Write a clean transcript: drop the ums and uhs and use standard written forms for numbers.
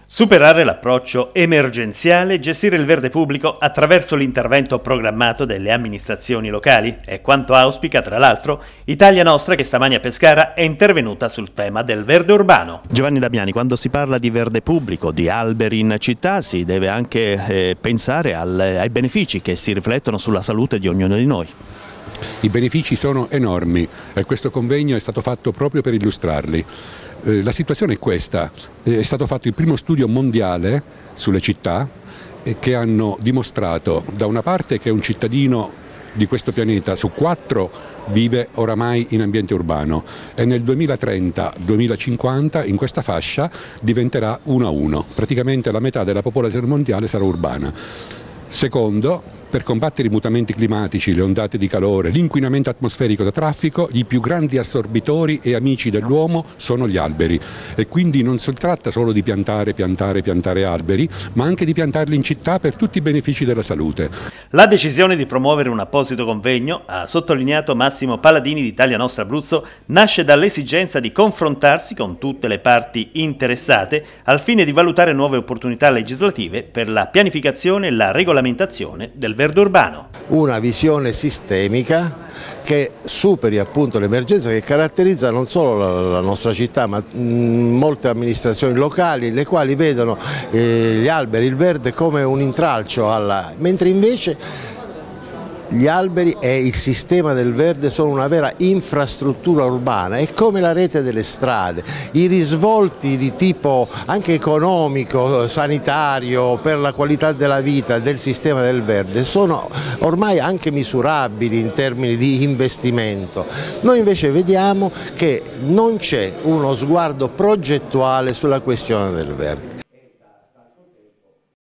Superare l'approccio emergenziale e gestire il verde pubblico attraverso l'intervento programmato delle amministrazioni locali è quanto auspica, tra l'altro, Italia Nostra, che stamani a Pescara è intervenuta sul tema del verde urbano. Giovanni Damiani, quando si parla di verde pubblico, di alberi in città, si deve anche pensare ai benefici che si riflettono sulla salute di ognuno di noi. I benefici sono enormi e questo convegno è stato fatto proprio per illustrarli. La situazione è questa: è stato fatto il primo studio mondiale sulle città che hanno dimostrato da una parte che un cittadino di questo pianeta su 4 vive oramai in ambiente urbano e nel 2030-2050 in questa fascia diventerà 1 a 1, praticamente la metà della popolazione mondiale sarà urbana. Secondo, per combattere i mutamenti climatici, le ondate di calore, l'inquinamento atmosferico da traffico, i più grandi assorbitori e amici dell'uomo sono gli alberi e quindi non si tratta solo di piantare alberi, ma anche di piantarli in città per tutti i benefici della salute. La decisione di promuovere un apposito convegno, ha sottolineato Massimo Paladini di Italia Nostra Abruzzo, nasce dall'esigenza di confrontarsi con tutte le parti interessate al fine di valutare nuove opportunità legislative per la pianificazione e la regolamentazione del verde urbano. Una visione sistemica che superi appunto l'emergenza che caratterizza non solo la nostra città ma molte amministrazioni locali, le quali vedono gli alberi, il verde come un intralcio mentre invece gli alberi e il sistema del verde sono una vera infrastruttura urbana, è come la rete delle strade. I risvolti di tipo anche economico, sanitario, per la qualità della vita del sistema del verde sono ormai anche misurabili in termini di investimento. Noi invece vediamo che non c'è uno sguardo progettuale sulla questione del verde.